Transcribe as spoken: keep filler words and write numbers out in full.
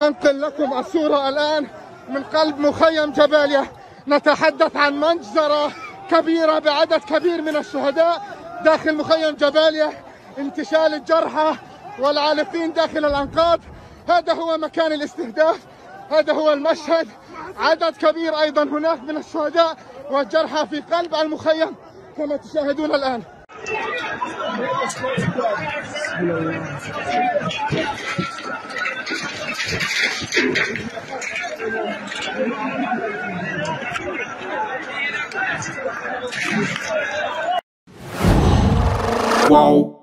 أنقل لكم الصورة الآن من قلب مخيم جباليا. نتحدث عن مجزرة كبيرة بعدد كبير من الشهداء داخل مخيم جباليا، انتشال الجرحى والعالقين داخل الأنقاض. هذا هو مكان الاستهداف، هذا هو المشهد. عدد كبير أيضا هناك من الشهداء والجرحى في قلب المخيم كما تشاهدون الآن. Wow.